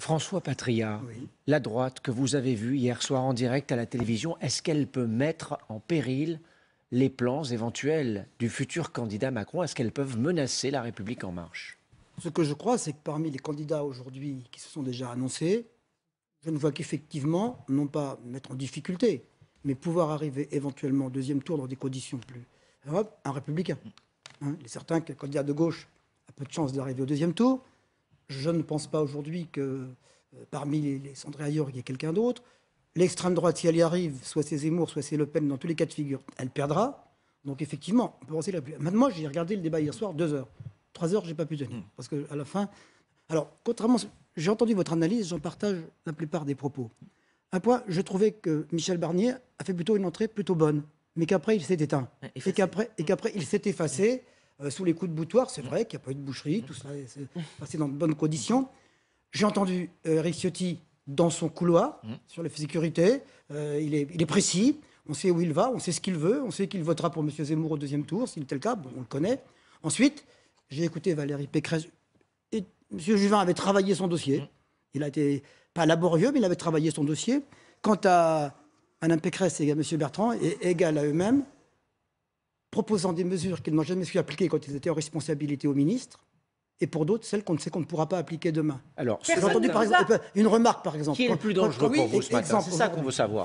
François Patria, Oui. la droite que vous avez vue hier soir en direct à la télévision, est-ce qu'elle peut mettre en péril les plans éventuels du futur candidat Macron? Est-ce qu'elles peuvent menacer la République en marche? Ce que je crois, c'est que parmi les candidats aujourd'hui qui se sont déjà annoncés, je ne vois qu'effectivement, non pas mettre en difficulté, mais pouvoir arriver éventuellement au deuxième tour dans des conditions plus favorables, un républicain. Il est certain que le candidat de gauche a peu de chances d'arriver au deuxième tour. Je ne pense pas aujourd'hui que parmi les Sandrine Ayor, il y ait quelqu'un d'autre. L'extrême droite, si elle y arrive, soit c'est Zemmour, soit c'est Le Pen, dans tous les cas de figure, elle perdra. Donc effectivement, on peut penser la plus. Maintenant, moi, j'ai regardé le débat hier soir, 2 heures. 3 heures, j'ai pas pu tenir. Parce qu'à la fin. Alors, contrairement. J'ai entendu votre analyse, j'en partage la plupart des propos. Un point, je trouvais que Michel Barnier a fait plutôt une entrée plutôt bonne, mais qu'après, il s'est éteint. Et qu'après, il s'est effacé sous les coups de boutoir. C'est vrai qu'il n'y a pas eu de boucherie, tout cela s'est passé dans de bonnes conditions. J'ai entendu Eric Ciotti dans son couloir sur la sécurité. Il est précis. On sait où il va, on sait ce qu'il veut, on sait qu'il votera pour M. Zemmour au deuxième tour, s'il était le cas, bon, on le connaît. Ensuite, j'ai écouté Valérie Pécresse. Et M. Juvin avait travaillé son dossier. Il a été pas laborieux, mais il avait travaillé son dossier. Quant à Mme Pécresse et à M. Bertrand, égal à eux-mêmes, proposant des mesures qu'ils n'ont jamais su appliquer quand ils étaient en responsabilité au ministre, et pour d'autres, celles qu'on ne sait qu'on ne pourra pas appliquer demain. Alors, J'ai entendu par exemple une remarque, par exemple. qui est le plus dangereux pour vous ce matin? C'est ça qu'on veut savoir.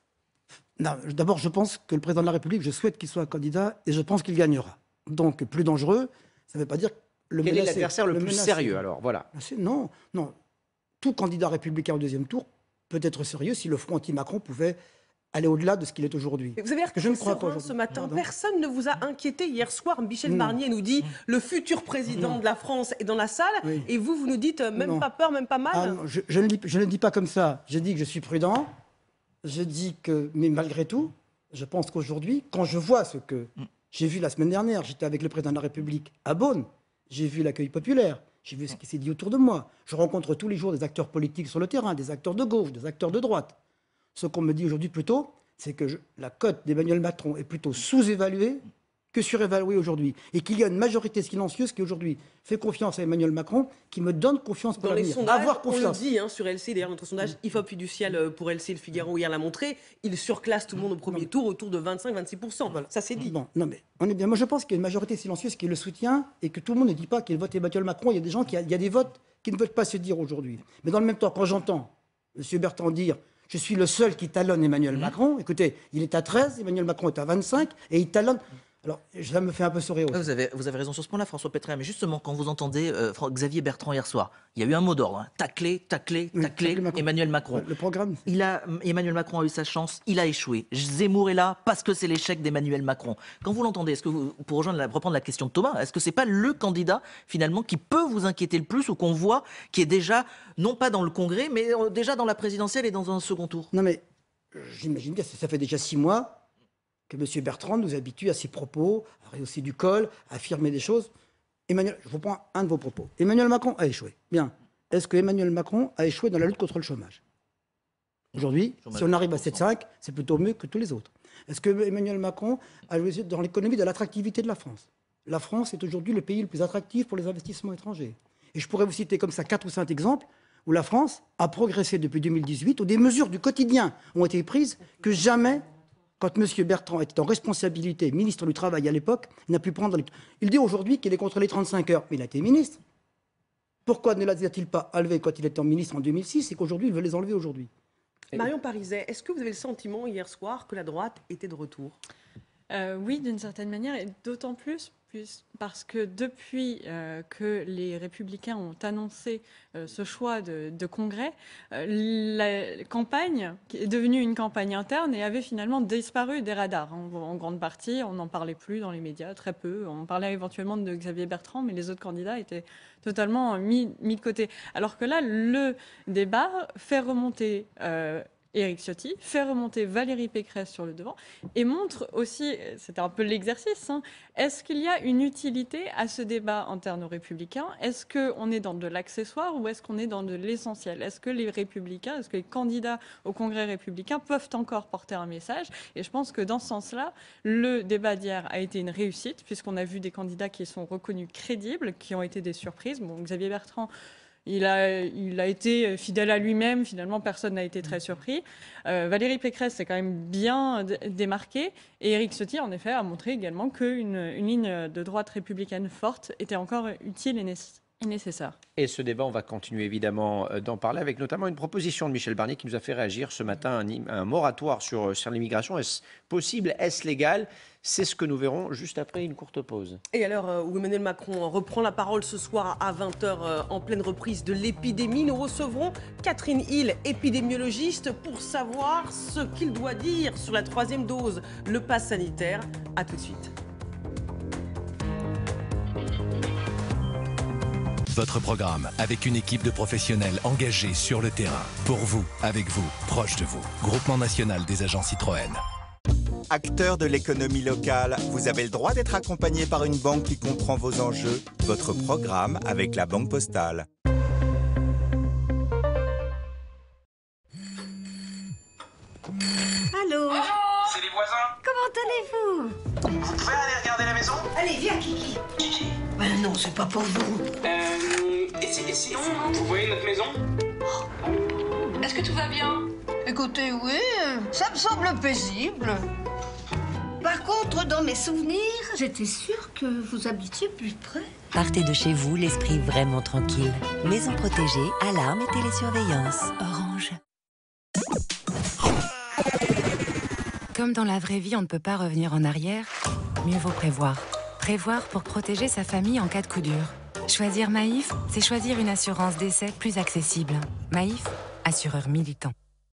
Non, d'abord, je pense que le président de la République, je souhaite qu'il soit candidat et je pense qu'il gagnera. Donc, plus dangereux, ça ne veut pas dire le Quel menacer. est l'adversaire le plus sérieux alors? Voilà. Non, non. Tout candidat républicain au deuxième tour peut être sérieux si le front anti-Macron pouvait aller au-delà de ce qu'il est aujourd'hui. Vous avez Je ne crois pas ce matin. Pardon. Personne ne vous a inquiété hier soir. Michel Barnier nous dit le futur président de la France est dans la salle. Oui. Et vous nous dites même pas peur, même pas mal. Ah, non, je ne dis pas comme ça. Je dis que je suis prudent. Je dis que, mais malgré tout, je pense qu'aujourd'hui, quand je vois ce que j'ai vu la semaine dernière, j'étais avec le président de la République à Beaune, j'ai vu l'accueil populaire, j'ai vu ce qui s'est dit autour de moi. Je rencontre tous les jours des acteurs politiques sur le terrain, des acteurs de gauche, des acteurs de droite. Ce qu'on me dit aujourd'hui plutôt, c'est que la cote d'Emmanuel Macron est plutôt sous-évaluée que surévaluée aujourd'hui. Et qu'il y a une majorité silencieuse qui aujourd'hui fait confiance à Emmanuel Macron, qui me donne confiance pour Dans les l'avenir. sondages, Avoir on le confiance. dit sur LC, d'ailleurs notre sondage IFOP fiducial pour LC, le Figaro hier l'a montré, il surclasse tout le monde au premier tour autour de 25-26%. Voilà. Ça c'est dit. Bon, non mais on est bien. Moi je pense qu'il y a une majorité silencieuse qui le soutient et que tout le monde ne dit pas qu'il vote Emmanuel Macron. Il y a des gens il y a des votes qui ne veulent pas se dire aujourd'hui. Mais dans le même temps, quand j'entends M. Bertrand dire je suis le seul qui talonne Emmanuel Macron, écoutez, il est à 13, Emmanuel Macron est à 25 et il talonne. Alors, ça me fait un peu sourire aussi. Vous avez raison sur ce point-là, François Pétrin. Mais justement, quand vous entendez Xavier Bertrand hier soir, il y a eu un mot d'ordre. Tacler, Emmanuel Macron. Le programme. Emmanuel Macron a eu sa chance, il a échoué. Zemmour est là parce que c'est l'échec d'Emmanuel Macron. Quand vous l'entendez, est-ce que pour reprendre la question de Thomas, est-ce que c'est pas le candidat finalement qui peut vous inquiéter le plus ou qu'on voit qui est déjà, non pas dans le Congrès, mais déjà dans la présidentielle et dans un second tour? Non mais, j'imagine bien, ça fait déjà 6 mois que M. Bertrand nous habitue à ses propos, à rehausser du col, à affirmer des choses. Emmanuel, je vous prends un de vos propos. Emmanuel Macron a échoué. Bien. Est-ce que Emmanuel Macron a échoué dans la lutte contre le chômage? Aujourd'hui, si on arrive à 7,5, c'est plutôt mieux que tous les autres. Est-ce que Emmanuel Macron a joué dans l'économie de l'attractivité de la France? La France est aujourd'hui le pays le plus attractif pour les investissements étrangers. Et je pourrais vous citer comme ça 4 ou 5 exemples où la France a progressé depuis 2018, où des mesures du quotidien ont été prises que jamais, quand M. Bertrand était en responsabilité, ministre du Travail à l'époque, il n'a pu prendre... Il dit aujourd'hui qu'il est contre les 35 heures, mais il a été ministre. Pourquoi ne les a-t-il pas enlevés quand il était ministre en 2006 et qu'aujourd'hui, il veut les enlever aujourd'hui? Marion Pariset, est-ce que vous avez le sentiment hier soir que la droite était de retour? Oui, d'une certaine manière, et d'autant plus parce que depuis que les Républicains ont annoncé ce choix de congrès, la campagne qui est devenue une campagne interne et avait finalement disparu des radars. En grande partie, on n'en parlait plus dans les médias, très peu. On parlait éventuellement de Xavier Bertrand, mais les autres candidats étaient totalement mis de côté. Alors que là, le débat fait remonter Éric Ciotti, fait remonter Valérie Pécresse sur le devant et montre aussi, c'était un peu l'exercice, est-ce qu'il y a une utilité à ce débat interne aux Républicains? Est-ce qu'on est dans de l'accessoire ou est-ce qu'on est dans de l'essentiel? Est-ce que les Républicains, est-ce que les candidats au Congrès républicain peuvent encore porter un message? Et je pense que dans ce sens-là, le débat d'hier a été une réussite puisqu'on a vu des candidats qui sont reconnus crédibles, qui ont été des surprises. Bon, Xavier Bertrand, Il a été fidèle à lui-même, finalement personne n'a été très surpris. Valérie Pécresse s'est quand même bien démarquée et Éric Ciotti en effet a montré également qu'une ligne de droite républicaine forte était encore utile et nécessaire. Et ce débat, on va continuer évidemment d'en parler avec notamment une proposition de Michel Barnier qui nous a fait réagir ce matin, un moratoire sur l'immigration. Est-ce possible? Est-ce légal? C'est ce que nous verrons juste après une courte pause. Et alors, où Emmanuel Macron reprend la parole ce soir à 20h en pleine reprise de l'épidémie, nous recevrons Catherine Hill, épidémiologiste, pour savoir ce qu'il doit dire sur la 3e dose, le pass sanitaire. À tout de suite. Votre programme avec une équipe de professionnels engagés sur le terrain. Pour vous, avec vous, proche de vous. Groupement national des agents Citroën. Acteur de l'économie locale, vous avez le droit d'être accompagné par une banque qui comprend vos enjeux. Votre programme avec la Banque Postale. Allô? C'est les voisins. Comment allez-vous? Vous pouvez aller regarder la maison? Allez, viens, Kiki. Kiki. Ben non, c'est pas pour vous. Et sinon, vous voyez notre maison? Est-ce que tout va bien? Écoutez, oui, ça me semble paisible. Par contre, dans mes souvenirs, j'étais sûre que vous habitiez plus près. Partez de chez vous l'esprit vraiment tranquille. Maison protégée, alarme et télésurveillance. Orange. Comme dans la vraie vie, on ne peut pas revenir en arrière, mieux vaut prévoir. Prévoir pour protéger sa famille en cas de coup dur. Choisir Maïf, c'est choisir une assurance décès plus accessible. Maïf, assureur militant.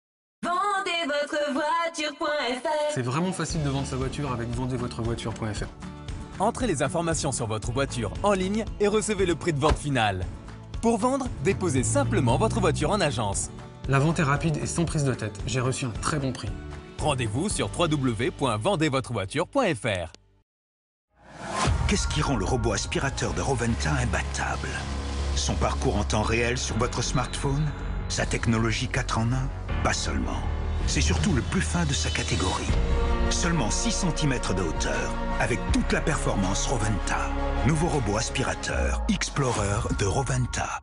Vendezvotrevoiture.fr. C'est vraiment facile de vendre sa voiture avec vendezvotrevoiture.fr. Entrez les informations sur votre voiture en ligne et recevez le prix de vente final. Pour vendre, déposez simplement votre voiture en agence. La vente est rapide et sans prise de tête. J'ai reçu un très bon prix. Rendez-vous sur www.vendezvotrevoiture.fr. Qu'est-ce qui rend le robot aspirateur de Roventa imbattable? Son parcours en temps réel sur votre smartphone? Sa technologie 4 en 1? Pas seulement. C'est surtout le plus fin de sa catégorie. Seulement 6 cm de hauteur, avec toute la performance Roventa. Nouveau robot aspirateur Explorer de Roventa.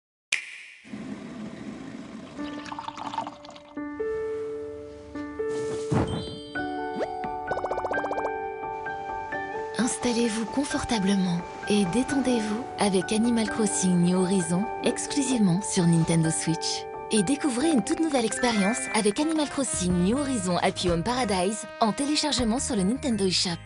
Installez-vous confortablement et détendez-vous avec Animal Crossing New Horizons exclusivement sur Nintendo Switch. Et découvrez une toute nouvelle expérience avec Animal Crossing New Horizons Happy Home Paradise en téléchargement sur le Nintendo eShop.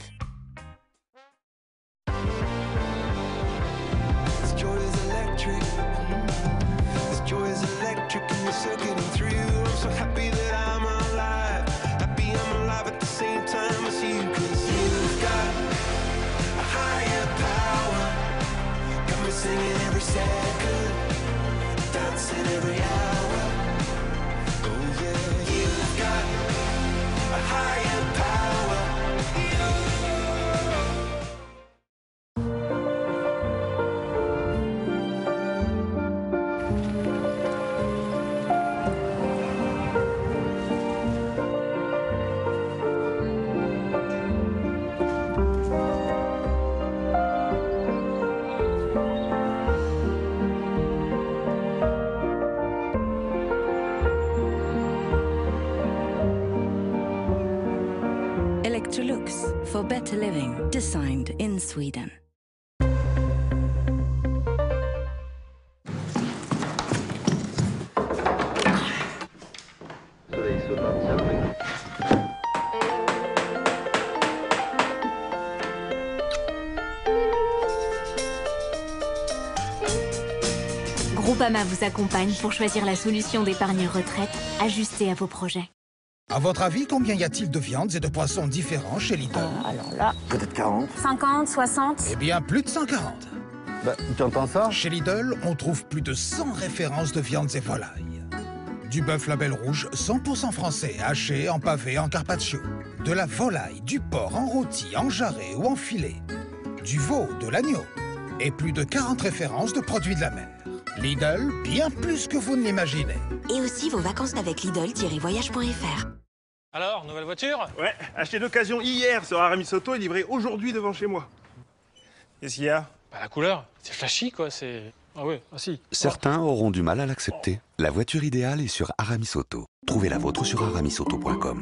Electrolux, for better living, designed in Sweden. Groupama vous accompagne pour choisir la solution d'épargne retraite ajustée à vos projets. À votre avis, combien y a-t-il de viandes et de poissons différents chez Lidl? Alors là... Peut-être 40. 50, 60... Eh bien, plus de 140. Tu entends ça? Chez Lidl, on trouve plus de 100 références de viandes et volailles. Du bœuf label rouge, 100% français, haché, en pavé, en carpaccio. De la volaille, du porc en rôti, en jarret ou en filet. Du veau, de l'agneau. Et plus de 40 références de produits de la mer. Lidl, bien plus que vous ne l'imaginez. Et aussi vos vacances avec Lidl-voyage.fr. Alors, nouvelle voiture? Ouais, acheté d'occasion hier sur Aramis Auto et livré aujourd'hui devant chez moi. Qu'est-ce qu'il y a? Bah, la couleur, c'est flashy quoi, c'est... Ah ouais, ah si. Certains auront du mal à l'accepter. La voiture idéale est sur Aramis Auto. Trouvez la vôtre sur aramisauto.com.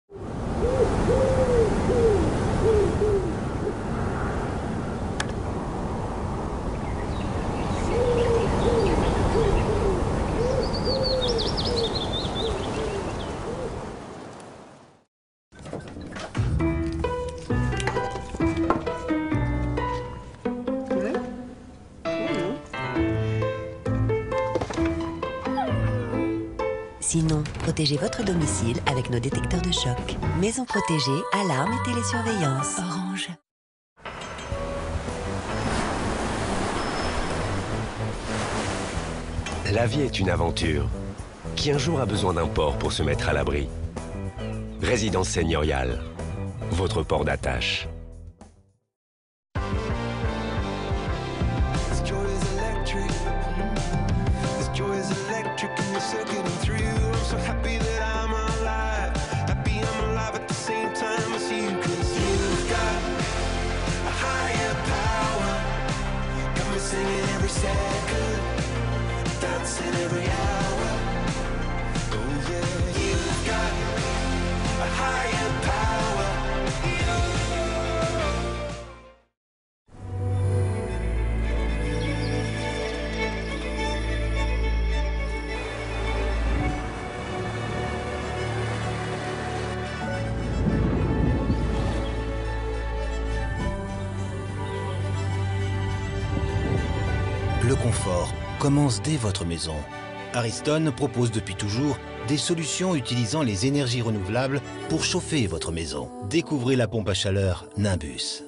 Sinon, protégez votre domicile avec nos détecteurs de choc. Maison protégée, alarme et télésurveillance. Orange. La vie est une aventure. Qui un jour a besoin d'un port pour se mettre à l'abri? Résidence seigneuriale. Votre port d'attache. Le confort commence dès votre maison. Ariston propose depuis toujours des solutions utilisant les énergies renouvelables pour chauffer votre maison. Découvrez la pompe à chaleur Nimbus.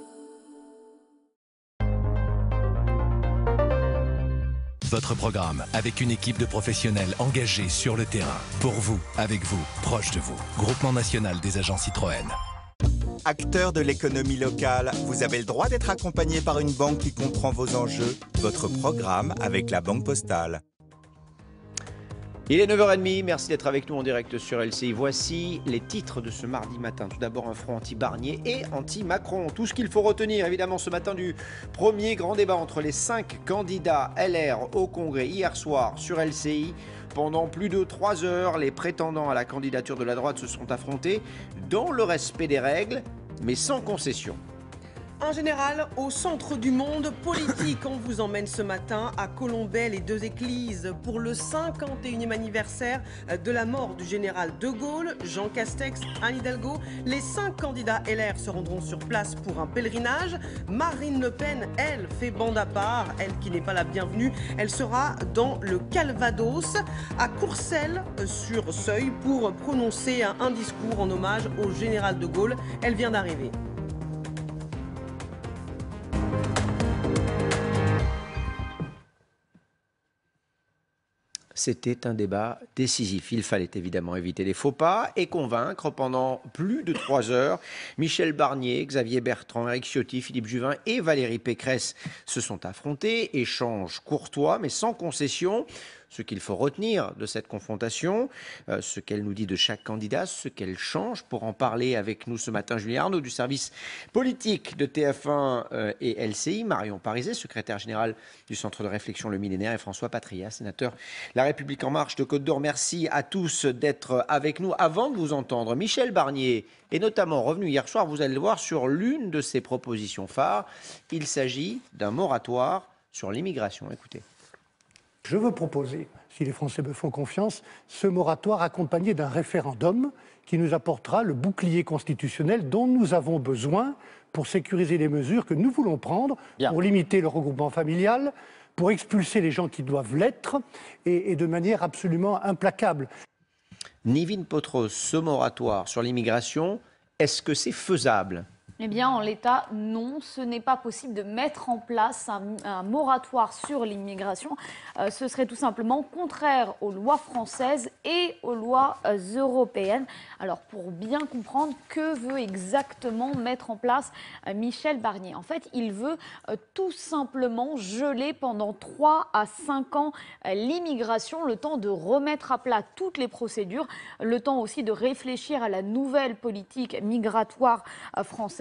Votre programme avec une équipe de professionnels engagés sur le terrain. Pour vous, avec vous, proche de vous. Groupement national des agents Citroën. Acteur de l'économie locale, vous avez le droit d'être accompagné par une banque qui comprend vos enjeux. Votre programme avec la Banque Postale. Il est 9h30, merci d'être avec nous en direct sur LCI. Voici les titres de ce mardi matin. Tout d'abord, un front anti-Barnier et anti-Macron. Tout ce qu'il faut retenir, évidemment, ce matin du premier grand débat entre les 5 candidats LR au Congrès hier soir sur LCI. Pendant plus de 3 heures, les prétendants à la candidature de la droite se sont affrontés dans le respect des règles, mais sans concession. Un général au centre du monde politique. On vous emmène ce matin à Colombey, les deux églises, pour le 51e anniversaire de la mort du général de Gaulle, Jean Castex, Anne Hidalgo. Les 5 candidats LR se rendront sur place pour un pèlerinage. Marine Le Pen, elle, fait bande à part. Elle qui n'est pas la bienvenue, elle sera dans le Calvados, à Courcelles, sur Seuil, pour prononcer un discours en hommage au général de Gaulle. Elle vient d'arriver. C'était un débat décisif. Il fallait évidemment éviter les faux pas et convaincre pendant plus de 3 heures. Michel Barnier, Xavier Bertrand, Éric Ciotti, Philippe Juvin et Valérie Pécresse se sont affrontés. Échange courtois mais sans concession. Ce qu'il faut retenir de cette confrontation, ce qu'elle nous dit de chaque candidat, ce qu'elle change. Pour en parler avec nous ce matin, Julien Arnaud du service politique de TF1 et LCI, Marion Pariset, secrétaire générale du Centre de réflexion Le Millénaire, et François Patria, sénateur La République En Marche de Côte d'Or. Merci à tous d'être avec nous. Avant de vous entendre, Michel Barnier est notamment revenu hier soir, vous allez le voir, sur l'une de ses propositions phares. Il s'agit d'un moratoire sur l'immigration. Écoutez. Je veux proposer, si les Français me font confiance, ce moratoire accompagné d'un référendum qui nous apportera le bouclier constitutionnel dont nous avons besoin pour sécuriser les mesures que nous voulons prendre, pour limiter le regroupement familial, pour expulser les gens qui doivent l'être, et de manière absolument implacable. Nivine Potros, ce moratoire sur l'immigration, est-ce que c'est faisable ? Eh bien, en l'état, non, ce n'est pas possible de mettre en place un moratoire sur l'immigration. Ce serait tout simplement contraire aux lois françaises et aux lois européennes. Alors, pour bien comprendre, que veut exactement mettre en place Michel Barnier? En fait, il veut tout simplement geler pendant 3 à 5 ans l'immigration, le temps de remettre à plat toutes les procédures, le temps aussi de réfléchir à la nouvelle politique migratoire française.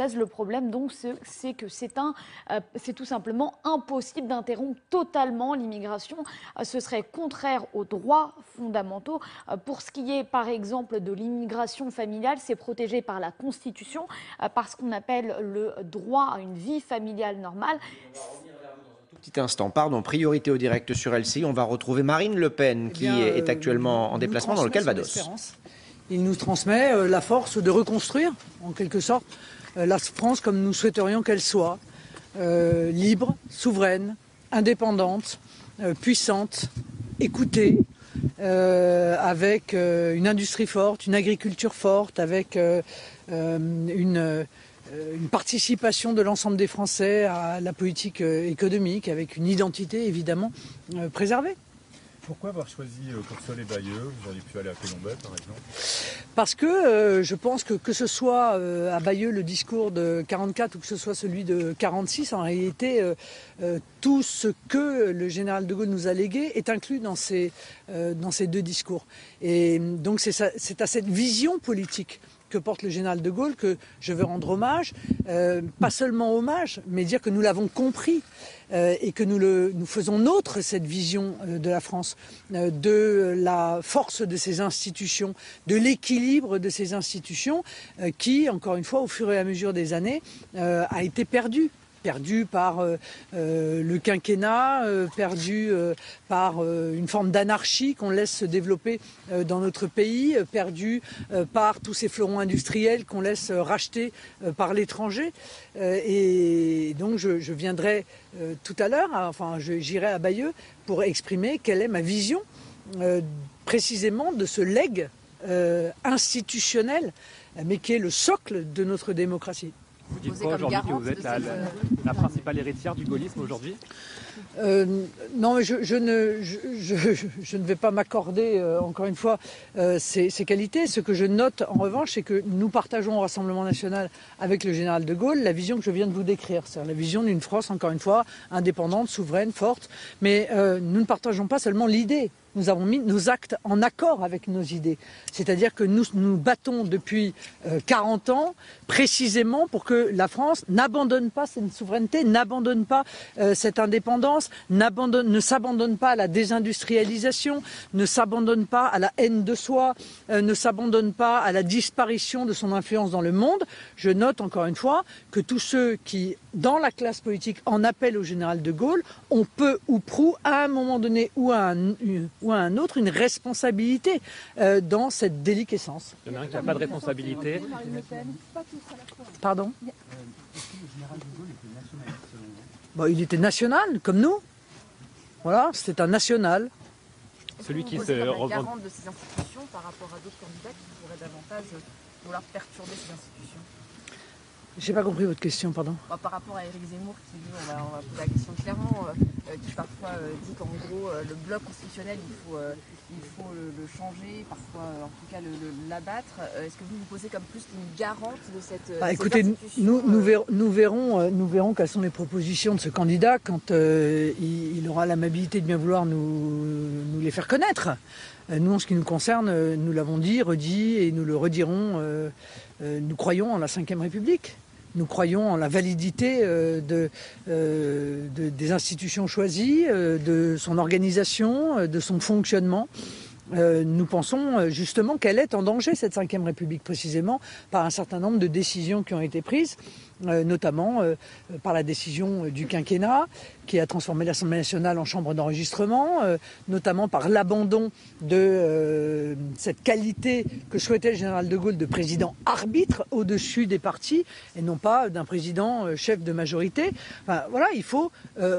française. Le problème, donc, c'est que c'est tout simplement impossible d'interrompre totalement l'immigration. Ce serait contraire aux droits fondamentaux. Pour ce qui est, par exemple, de l'immigration familiale, c'est protégé par la Constitution, par ce qu'on appelle le droit à une vie familiale normale. Petit instant, pardon, priorité au direct sur LCI. On va retrouver Marine Le Pen qui est actuellement en déplacement dans le Calvados. Il nous transmet la force de reconstruire, en quelque sorte, la France comme nous souhaiterions qu'elle soit. Libre, souveraine, indépendante, puissante, écoutée, avec une industrie forte, une agriculture forte, avec une participation de l'ensemble des Français à la politique économique, avec une identité évidemment préservée. Pourquoi avoir choisi Courseulles-les-Bayeux? Vous auriez pu aller à Colombey par exemple? Parce que je pense que ce soit à Bayeux le discours de 44 ou que ce soit celui de 46, en réalité tout ce que le général de Gaulle nous a légué est inclus dans ces deux discours. Et donc c'est à cette vision politique que porte le général de Gaulle que je veux rendre hommage, pas seulement hommage, mais dire que nous l'avons compris et que nous faisons nôtre cette vision de la France, de la force de ses institutions, de l'équilibre de ces institutions qui, encore une fois, au fur et à mesure des années, a été perdue par le quinquennat, perdu par une forme d'anarchie qu'on laisse se développer dans notre pays, perdu par tous ces fleurons industriels qu'on laisse racheter par l'étranger. Et donc je viendrai tout à l'heure, j'irai à Bayeux pour exprimer quelle est ma vision précisément de ce legs institutionnel, mais qui est le socle de notre démocratie. Vous dites quoi aujourd'hui que vous êtes la principale héritière du gaullisme aujourd'hui? Non, mais je ne vais pas m'accorder, encore une fois, ces qualités. Ce que je note, en revanche, c'est que nous partageons au Rassemblement national avec le général de Gaulle la vision que je viens de vous décrire. C'est-à-dire la vision d'une France, encore une fois, indépendante, souveraine, forte. Mais nous ne partageons pas seulement l'idée. Nous avons mis nos actes en accord avec nos idées. C'est-à-dire que nous nous battons depuis 40 ans précisément pour que la France n'abandonne pas cette souveraineté, n'abandonne pas cette indépendance, ne s'abandonne pas à la désindustrialisation, ne s'abandonne pas à la haine de soi, ne s'abandonne pas à la disparition de son influence dans le monde. Je note encore une fois que tous ceux qui, dans la classe politique, en appellent au général de Gaulle, ont peu ou prou, à un moment donné ou à un autre, une responsabilité dans cette déliquescence. Il y en a un qui n'a pas de responsabilité. Pardon? Bon, il était national, comme nous. Voilà, c'était un national. Celui qui se garante de ces institutions par rapport à d'autres candidats qui pourraient davantage vouloir perturber ces institutions. J'ai pas compris votre question, pardon. Par rapport à Éric Zemmour, qui lui, on va poser la question clairement, qui parfois dit qu'en gros le bloc constitutionnel il faut le changer, parfois en tout cas l'abattre. Est-ce que vous vous posez comme plus une garante de cette écoutez, nous verrons quelles sont les propositions de ce candidat quand il aura l'amabilité de bien vouloir nous les faire connaître. Nous, en ce qui nous concerne, nous l'avons dit, redit et nous le redirons, nous croyons en la Ve République. Nous croyons en la validité des institutions choisies, de son organisation, de son fonctionnement. Nous pensons justement qu'elle est en danger, cette Ve République, précisément par un certain nombre de décisions qui ont été prises, notamment par la décision du quinquennat qui a transformé l'Assemblée nationale en chambre d'enregistrement, notamment par l'abandon de cette qualité que souhaitait le général de Gaulle de président arbitre au-dessus des partis et non pas d'un président chef de majorité. Enfin, voilà, il faut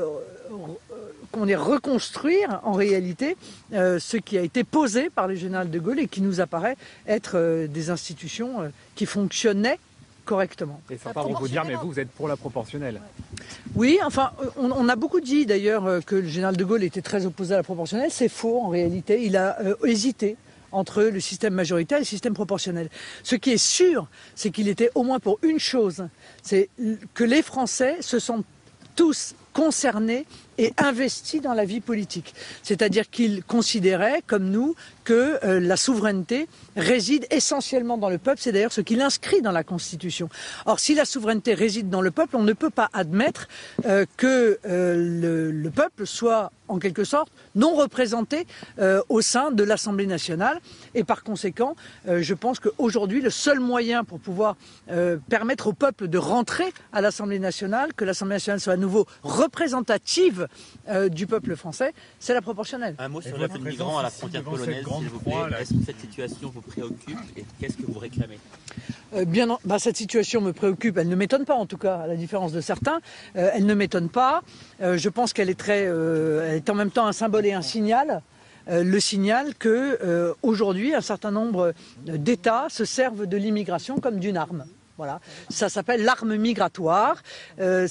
reconstruire en réalité ce qui a été posé par le général de Gaulle et qui nous apparaît être des institutions qui fonctionnaient correctement. Et certains vont vous dire, mais vous êtes pour la proportionnelle. Oui, enfin, on a beaucoup dit d'ailleurs que le général de Gaulle était très opposé à la proportionnelle. C'est faux en réalité. Il a hésité entre le système majoritaire et le système proportionnel. Ce qui est sûr, c'est qu'il était au moins pour une chose, c'est que les Français se sentent tous concerné et investi dans la vie politique. C'est-à-dire qu'il considérait, comme nous, que la souveraineté réside essentiellement dans le peuple. C'est d'ailleurs ce qu'il inscrit dans la Constitution. Or, si la souveraineté réside dans le peuple, on ne peut pas admettre que le peuple soit, en quelque sorte, non représenté au sein de l'Assemblée nationale. Et par conséquent, je pense qu'aujourd'hui, le seul moyen pour pouvoir permettre au peuple de rentrer à l'Assemblée nationale, que l'Assemblée nationale soit à nouveau représentative du peuple français, c'est la proportionnelle. Un mot sur la flux de migrants à la frontière polonaise, s'il vous plaît. Est-ce que cette situation vous préoccupe et qu'est-ce que vous réclamez? Cette situation me préoccupe, elle ne m'étonne pas en tout cas, à la différence de certains, elle ne m'étonne pas. Je pense qu'elle est elle est en même temps un symbole et un signal. Le signal que aujourd'hui un certain nombre d'États se servent de l'immigration comme d'une arme. Voilà, ça s'appelle l'arme migratoire. Ils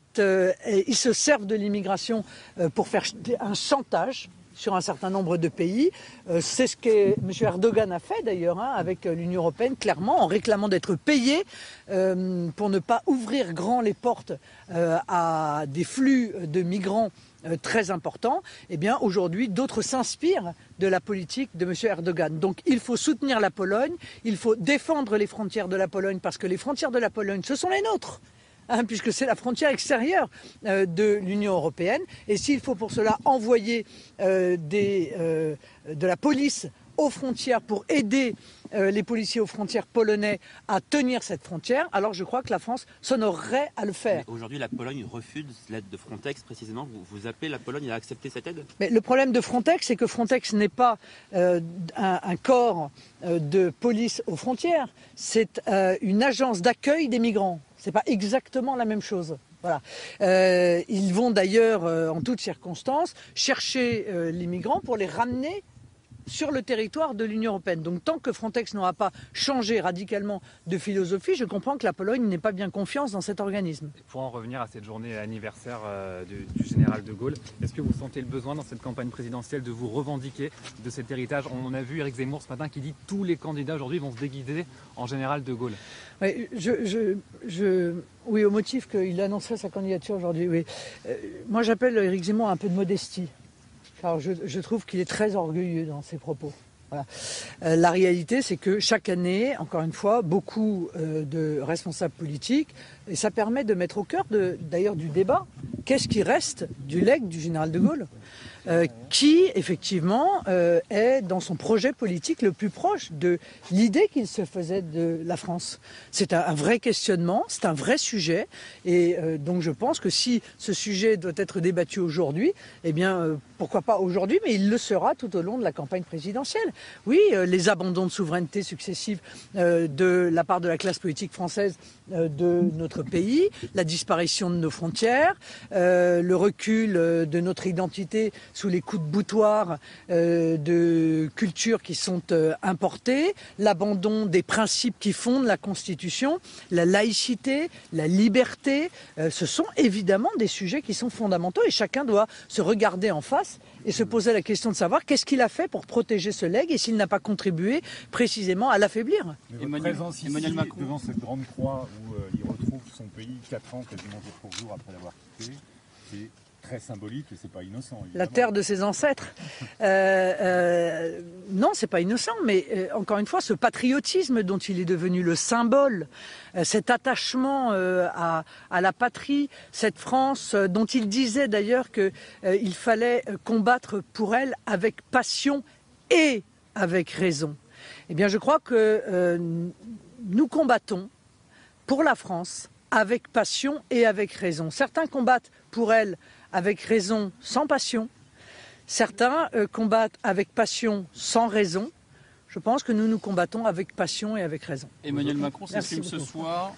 se servent de l'immigration pour faire un chantage sur un certain nombre de pays. C'est ce que M. Erdogan a fait d'ailleurs avec l'Union européenne, clairement, en réclamant d'être payé pour ne pas ouvrir grand les portes à des flux de migrants très importants. Eh bien, aujourd'hui, d'autres s'inspirent de la politique de M. Erdogan. Donc, il faut soutenir la Pologne, il faut défendre les frontières de la Pologne, parce que les frontières de la Pologne, ce sont les nôtres. Puisque c'est la frontière extérieure de l'Union européenne. Et s'il faut pour cela envoyer de la police aux frontières pour aider les policiers aux frontières polonais à tenir cette frontière, alors je crois que la France s'honorerait à le faire. Aujourd'hui, la Pologne refuse l'aide de Frontex, précisément. Vous appelez la Pologne à accepter cette aide? Mais le problème de Frontex, c'est que Frontex n'est pas un corps de police aux frontières, c'est une agence d'accueil des migrants. C'est pas exactement la même chose. Voilà. Ils vont d'ailleurs, en toutes circonstances, chercher les migrants pour les ramener sur le territoire de l'Union européenne. Donc tant que Frontex n'aura pas changé radicalement de philosophie, je comprends que la Pologne n'ait pas bien confiance dans cet organisme. Pour en revenir à cette journée anniversaire du général de Gaulle, est-ce que vous sentez le besoin dans cette campagne présidentielle de vous revendiquer de cet héritage? On a vu Éric Zemmour ce matin qui dit que tous les candidats aujourd'hui vont se déguiser en général de Gaulle. Oui, oui, au motif qu'il annoncerait sa candidature aujourd'hui. Oui. Moi j'appelle Éric Zemmour un peu de modestie. Alors je trouve qu'il est très orgueilleux dans ses propos. Voilà. La réalité, c'est que chaque année, encore une fois, beaucoup de responsables politiques, et ça permet de mettre au cœur d'ailleurs du débat, qu'est-ce qui reste du legs du général de Gaulle, qui effectivement est dans son projet politique le plus proche de l'idée qu'il se faisait de la France. C'est un vrai questionnement, c'est un vrai sujet, et donc je pense que si ce sujet doit être débattu aujourd'hui, eh bien pourquoi pas aujourd'hui, mais il le sera tout au long de la campagne présidentielle. Oui, les abandons de souveraineté successifs de la part de la classe politique française de notre pays, la disparition de nos frontières, le recul de notre identité sous les coups de boutoir de cultures qui sont importées, l'abandon des principes qui fondent la Constitution, la laïcité, la liberté, ce sont évidemment des sujets qui sont fondamentaux et chacun doit se regarder en face et se poser la question de savoir qu'est-ce qu'il a fait pour protéger ce legs et s'il n'a pas contribué précisément à l'affaiblir. Emmanuel Macron, devant cette grande croix où il retrouve son pays 4 ans quasiment jour pour jour après l'avoir quitté, c'est très symbolique et c'est pas innocent. Évidemment. La terre de ses ancêtres. Non, c'est pas innocent, mais encore une fois, ce patriotisme dont il est devenu le symbole, cet attachement à la patrie, cette France dont il disait d'ailleurs qu'il fallait combattre pour elle avec passion et avec raison. Eh bien, je crois que nous combattons pour la France avec passion et avec raison. Certains combattent pour elle avec raison sans passion. Certains combattent avec passion sans raison. Je pense que nous combattons avec passion et avec raison. Emmanuel Macron s'exprime ce soir.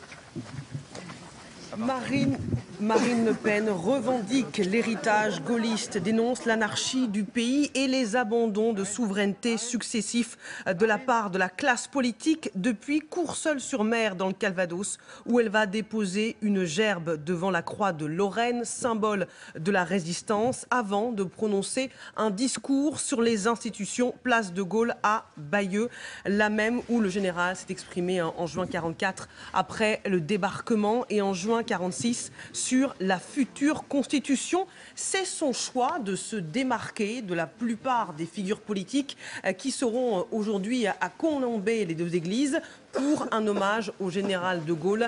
Marine Le Pen revendique l'héritage gaulliste, dénonce l'anarchie du pays et les abandons de souveraineté successifs de la part de la classe politique depuis Courseulles-sur-Mer dans le Calvados, où elle va déposer une gerbe devant la croix de Lorraine, symbole de la résistance, avant de prononcer un discours sur les institutions place de Gaulle à Bayeux, la même où le général s'est exprimé en juin 1944 après le débarquement et en juin juin 1946 sur la future Constitution. C'est son choix de se démarquer de la plupart des figures politiques qui seront aujourd'hui à colomber les deux églises pour un hommage au général de Gaulle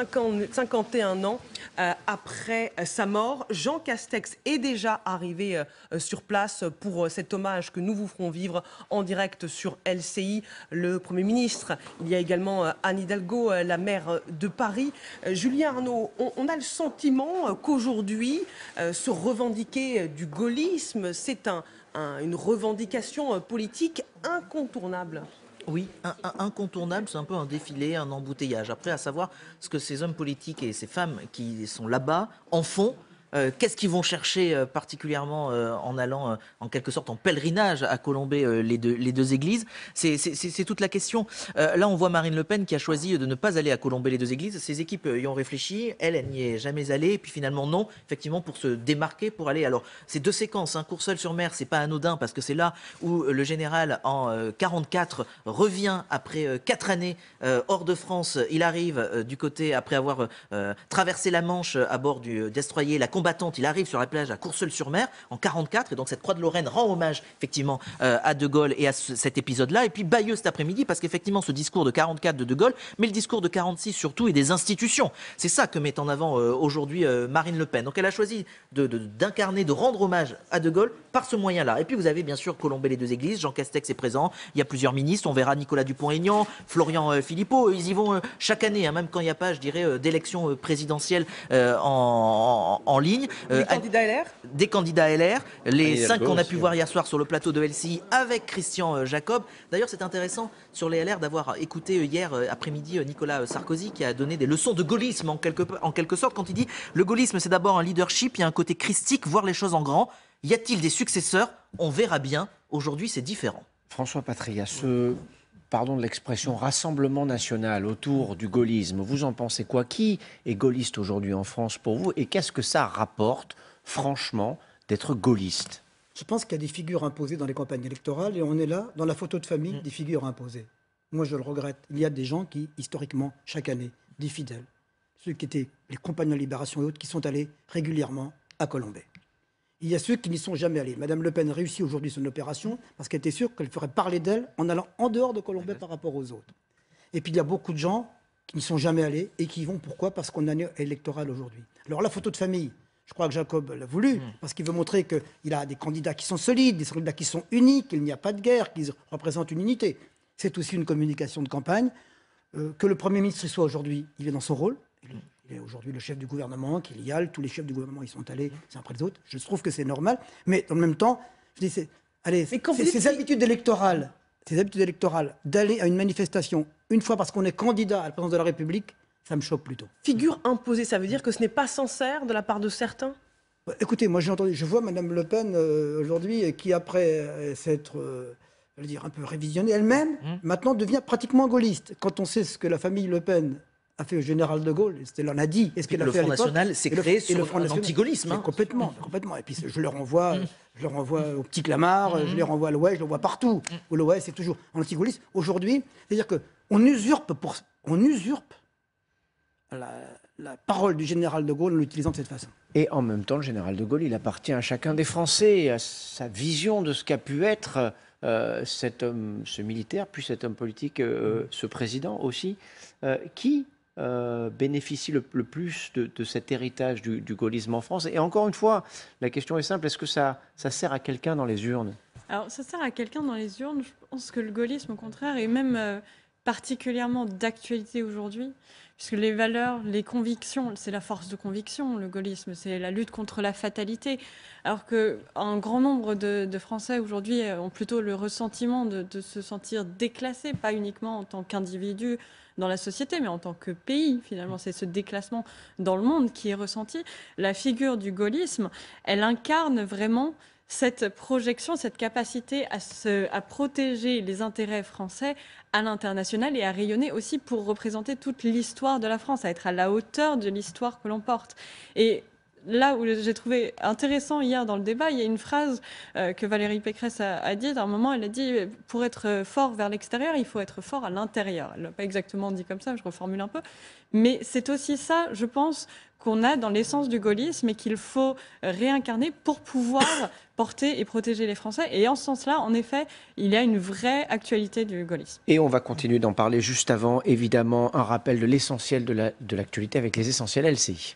51 ans après sa mort. Jean Castex est déjà arrivé sur place pour cet hommage que nous vous ferons vivre en direct sur LCI. Le Premier ministre, il y a également Anne Hidalgo, la maire de Paris. Julien Arnaud, on a le sentiment qu'aujourd'hui, se revendiquer du gaullisme, c'est une revendication politique incontournable. Oui, incontournable, c'est un peu un défilé, un embouteillage. Après, à savoir ce que ces hommes politiques et ces femmes qui sont là-bas en font. Qu'est-ce qu'ils vont chercher particulièrement en allant en quelque sorte en pèlerinage à colomber les deux églises? C'est toute la question. Là, on voit Marine Le Pen qui a choisi de ne pas aller à colomber les deux églises. Ses équipes y ont réfléchi. Elle n'y est jamais allée. Et puis finalement, non, effectivement, pour se démarquer, pour aller. Alors, c'est deux séquences. Courseulles-sur-Mer, c'est pas anodin parce que c'est là où le général, en 44, revient après 4 années hors de France. Il arrive du côté, après avoir traversé la Manche à bord du destroyer La Combattante, il arrive sur la plage à Courseulles-sur-Mer en 44, et donc cette croix de Lorraine rend hommage effectivement à De Gaulle et à cet épisode-là. Et puis Bayeux cet après-midi, parce qu'effectivement ce discours de 44 de Gaulle, mais le discours de 46 surtout, et des institutions. C'est ça que met en avant aujourd'hui Marine Le Pen. Donc elle a choisi d'incarner, de rendre hommage à De Gaulle par ce moyen-là. Et puis vous avez bien sûr colombé les deux églises. Jean Castex est présent, il y a plusieurs ministres, on verra Nicolas Dupont-Aignan, Florian Philippot, ils y vont chaque année, même quand il n'y a pas, je dirais, d'élection présidentielle en ligne. Des candidats LR ? Des candidats LR, les 5 qu'on a pu voir hier soir sur le plateau de LCI avec Christian Jacob. D'ailleurs, c'est intéressant sur les LR d'avoir écouté hier après-midi Nicolas Sarkozy qui a donné des leçons de gaullisme en quelque sorte, quand il dit « Le gaullisme, c'est d'abord un leadership, il y a un côté christique, voir les choses en grand. Y a-t-il des successeurs ? On verra bien. Aujourd'hui, c'est différent. » François Patria, pardon de l'expression, rassemblement national autour du gaullisme, vous en pensez quoi? Qui est gaulliste aujourd'hui en France pour vous? Et qu'est-ce que ça rapporte, franchement, d'être gaulliste? Je pense qu'il y a des figures imposées dans les campagnes électorales et on est là, dans la photo de famille, des figures imposées. Moi, je le regrette. Il y a des gens qui, historiquement, chaque année, des fidèles, ceux qui étaient les compagnons de libération et autres, qui sont allés régulièrement à Colombey. Il y a ceux qui n'y sont jamais allés. Madame Le Pen réussit aujourd'hui son opération parce qu'elle était sûre qu'elle ferait parler d'elle en allant en dehors de Colombey par rapport aux autres. Et puis il y a beaucoup de gens qui n'y sont jamais allés et qui y vont. Pourquoi? Parce qu'on a une année électorale aujourd'hui. Alors la photo de famille, je crois que Jacob l'a voulu parce qu'il veut montrer qu'il a des candidats qui sont solides, des candidats qui sont uniques, qu'il n'y a pas de guerre, qu'ils représentent une unité. C'est aussi une communication de campagne. Que le Premier ministre soit aujourd'hui, il est dans son rôle. Il est aujourd'hui le chef du gouvernement, qu'il y a, tous les chefs du gouvernement, ils sont allés les uns après les autres. Je trouve que c'est normal. Mais en même temps, je dis, ces habitudes électorales, d'aller à une manifestation une fois parce qu'on est candidat à la présidence de la République, ça me choque plutôt. Figure imposée, ça veut dire que ce n'est pas sincère de la part de certains? Écoutez, moi je vois Mme Le Pen aujourd'hui qui, après s'être un peu révisionnée elle-même, maintenant devient pratiquement gaulliste. Quand on sait ce que la famille Le Pen a fait au général de Gaulle, c'était l'on a dit. Est-ce qu'elle a fait à l'époque? Le Front National s'est créé sur un anti-gaullisme. Complètement. Et puis je le renvoie au petit Clamart, je les renvoie à l'Ouest, je le vois partout. Où l'Ouest c'est toujours anti-gaulliste. Aujourd'hui, c'est-à-dire qu'on usurpe, la parole du général de Gaulle en l'utilisant de cette façon. Et en même temps, le général de Gaulle, il appartient à chacun des Français, à sa vision de ce qu'a pu être cet homme, ce militaire, puis cet homme politique, ce président aussi, qui bénéficie le plus de cet héritage du gaullisme en France. Et encore une fois, la question est simple, est-ce que ça sert à quelqu'un dans les urnes? Alors, ça sert à quelqu'un dans les urnes. Je pense que le gaullisme, au contraire, est même particulièrement d'actualité aujourd'hui, puisque les valeurs, les convictions, c'est la force de conviction, le gaullisme, c'est la lutte contre la fatalité. Alors qu'un grand nombre de Français aujourd'hui ont plutôt le ressentiment de se sentir déclassés, pas uniquement en tant qu'individu dans la société, mais en tant que pays, finalement. C'est ce déclassement dans le monde qui est ressenti. La figure du gaullisme, elle incarne vraiment cette projection, cette capacité à protéger les intérêts français à l'international et à rayonner aussi pour représenter toute l'histoire de la France, à être à la hauteur de l'histoire que l'on porte. Et là où j'ai trouvé intéressant hier dans le débat, il y a une phrase que Valérie Pécresse a dit. À un moment, elle a dit « Pour être fort vers l'extérieur, il faut être fort à l'intérieur ». Elle ne l'a pas exactement dit comme ça, je reformule un peu. Mais c'est aussi ça, je pense, qu'on a dans l'essence du gaullisme et qu'il faut réincarner pour pouvoir porter et protéger les Français. Et en ce sens-là, en effet, il y a une vraie actualité du gaullisme. Et on va continuer d'en parler juste avant, évidemment, un rappel de l'essentiel de l'actualité avec les essentiels LCI.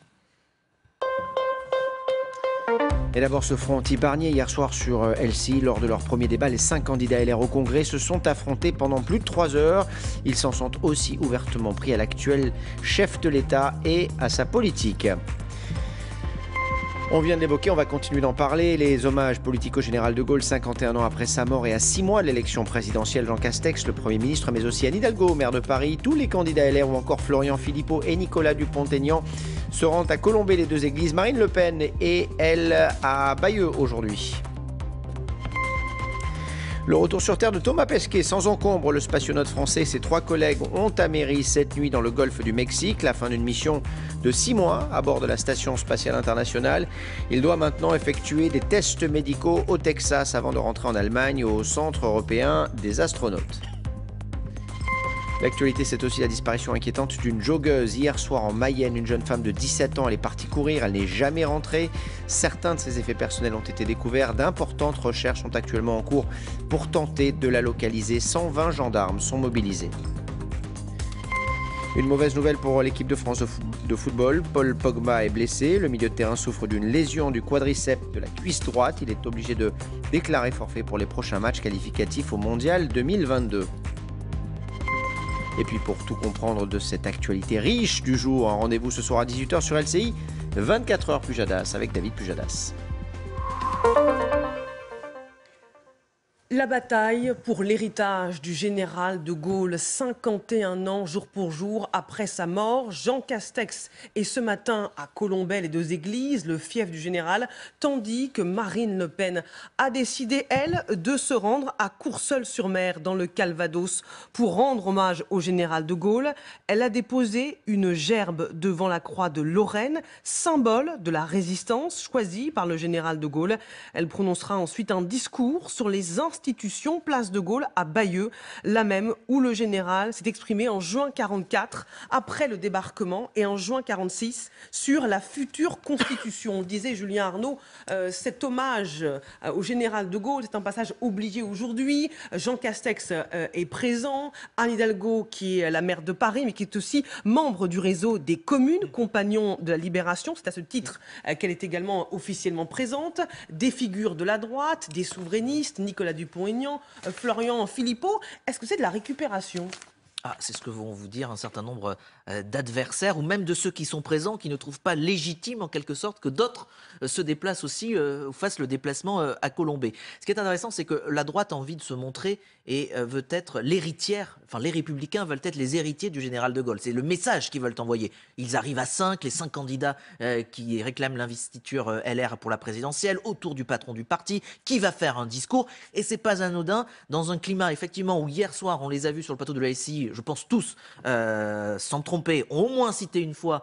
Et d'abord ce front anti-Barnier. Hier soir sur LCI, lors de leur premier débat, les 5 candidats LR au Congrès se sont affrontés pendant plus de 3 heures. Ils s'en sont aussi ouvertement pris à l'actuel chef de l'État et à sa politique. On vient de l'évoquer, on va continuer d'en parler. Les hommages politiques au général de Gaulle, 51 ans après sa mort et à 6 mois de l'élection présidentielle. Jean Castex, le Premier ministre, mais aussi Anne Hidalgo, maire de Paris, tous les candidats LR ou encore Florian Philippot et Nicolas Dupont-Aignan se rendent à Colombey-les-Deux-Églises. Marine Le Pen et elle à Bayeux aujourd'hui. Le retour sur terre de Thomas Pesquet sans encombre. Le spationaute français et ses 3 collègues ont améri cette nuit dans le golfe du Mexique. La fin d'une mission de 6 mois à bord de la Station spatiale internationale. Il doit maintenant effectuer des tests médicaux au Texas avant de rentrer en Allemagne au Centre européen des astronautes. L'actualité, c'est aussi la disparition inquiétante d'une joggeuse. Hier soir en Mayenne, une jeune femme de 17 ans, elle est partie courir, elle n'est jamais rentrée. Certains de ses effets personnels ont été découverts. D'importantes recherches sont actuellement en cours pour tenter de la localiser. 120 gendarmes sont mobilisés. Une mauvaise nouvelle pour l'équipe de France de football. Paul Pogba est blessé. Le milieu de terrain souffre d'une lésion du quadriceps de la cuisse droite. Il est obligé de déclarer forfait pour les prochains matchs qualificatifs au Mondial 2022. Et puis pour tout comprendre de cette actualité riche du jour, un rendez-vous ce soir à 18h sur LCI, 24h Pujadas avec David Pujadas. La bataille pour l'héritage du général de Gaulle, 51 ans jour pour jour après sa mort. Jean Castex est ce matin à Colombey-les-Deux-Églises, le fief du général, tandis que Marine Le Pen a décidé, elle, de se rendre à Courseulles-sur-Mer, dans le Calvados, pour rendre hommage au général de Gaulle. Elle a déposé une gerbe devant la croix de Lorraine, symbole de la résistance choisie par le général de Gaulle. Elle prononcera ensuite un discours sur les institutions place de Gaulle à Bayeux, la même où le général s'est exprimé en juin 44 après le débarquement et en juin 46 sur la future constitution. On le disait Julien Arnaud, cet hommage au général de Gaulle, c'est un passage obligé aujourd'hui. Jean Castex est présent, Anne Hidalgo qui est la maire de Paris mais qui est aussi membre du réseau des communes, compagnons de la Libération. C'est à ce titre qu'elle est également officiellement présente. Des figures de la droite, des souverainistes, Nicolas Dupont-Aignan, Florian Philippot. Est-ce que c'est de la récupération ? C'est ce que vont vous dire un certain nombre d'adversaires ou même de ceux qui sont présents, qui ne trouvent pas légitime en quelque sorte que d'autres se déplacent aussi, fassent le déplacement à Colombey. Ce qui est intéressant, c'est que la droite a envie de se montrer et veut être l'héritière, enfin les Républicains veulent être les héritiers du général de Gaulle. C'est le message qu'ils veulent envoyer. Ils arrivent à 5, les 5 candidats qui réclament l'investiture LR pour la présidentielle, autour du patron du parti, qui va faire un discours. Et c'est pas anodin, dans un climat effectivement où hier soir, on les a vus sur le plateau de la LCI, je pense tous, sans me tromper, ont au moins cité une fois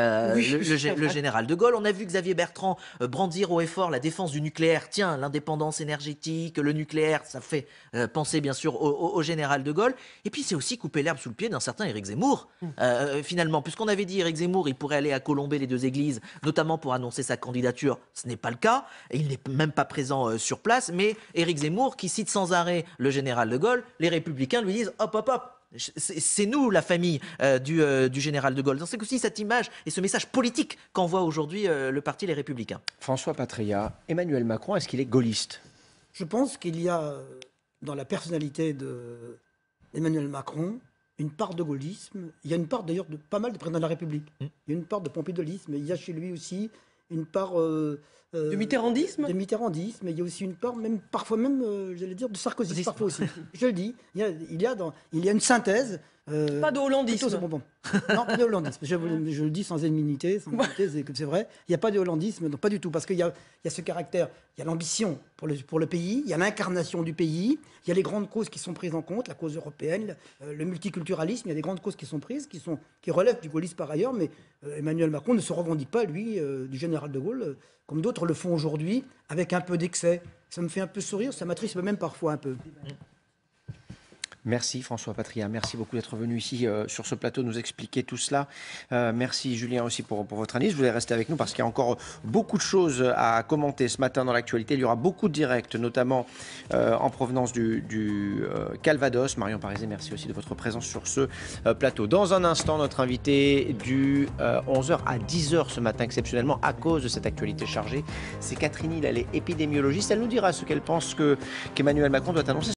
le général de Gaulle. On a vu Xavier Bertrand brandir haut et fort la défense du nucléaire. Tiens, l'indépendance énergétique, le nucléaire, ça fait penser bien sûr au général de Gaulle. Et puis c'est aussi couper l'herbe sous le pied d'un certain Éric Zemmour, finalement. Puisqu'on avait dit Éric Zemmour, il pourrait aller à Colombey-les-Deux-Églises, notamment pour annoncer sa candidature. Ce n'est pas le cas. Il n'est même pas présent sur place. Mais Éric Zemmour, qui cite sans arrêt le général de Gaulle, les Républicains lui disent « hop, hop, hop ». C'est nous la famille du général de Gaulle. C'est aussi cette image et ce message politique qu'envoie aujourd'hui le parti Les Républicains. François Patria, Emmanuel Macron, est-ce qu'il est gaulliste ? Je pense qu'il y a dans la personnalité d'Emmanuel Macron une part de gaullisme. Il y a une part d'ailleurs de pas mal de présidents de la République. Il y a une part de pompidoliisme. Il y a chez lui aussi une part De mitterrandisme. De mitterrandisme, mais il y a aussi une part, même parfois même, j'allais dire, de sarkozysme parfois aussi. Je le dis, il y a une synthèse. Pas de hollandisme. Non, pas de hollandisme. Je le dis sans éminité, c'est vrai. Il n'y a pas de hollandisme, non, pas du tout, parce qu'il y a ce caractère, il y a l'ambition pour le pays, il y a l'incarnation du pays, il y a les grandes causes qui sont prises en compte, la cause européenne, le multiculturalisme, il y a des grandes causes qui sont prises, qui relèvent du gaullisme par ailleurs, mais Emmanuel Macron ne se revendique pas, lui, du général de Gaulle, comme d'autres le font aujourd'hui, avec un peu d'excès. Ça me fait un peu sourire, ça m'attriste même parfois un peu. Merci François Patria, merci beaucoup d'être venu ici sur ce plateau nous expliquer tout cela. Merci Julien aussi pour votre analyse. Vous voulez rester avec nous parce qu'il y a encore beaucoup de choses à commenter ce matin dans l'actualité. Il y aura beaucoup de directs, notamment en provenance du Calvados. Marion Parizet, merci aussi de votre présence sur ce plateau. Dans un instant, notre invité du 11h à 10h ce matin, exceptionnellement, à cause de cette actualité chargée, c'est Catherine Hill, elle est épidémiologiste. Elle nous dira ce qu'elle pense qu'Emmanuel Macron doit annoncer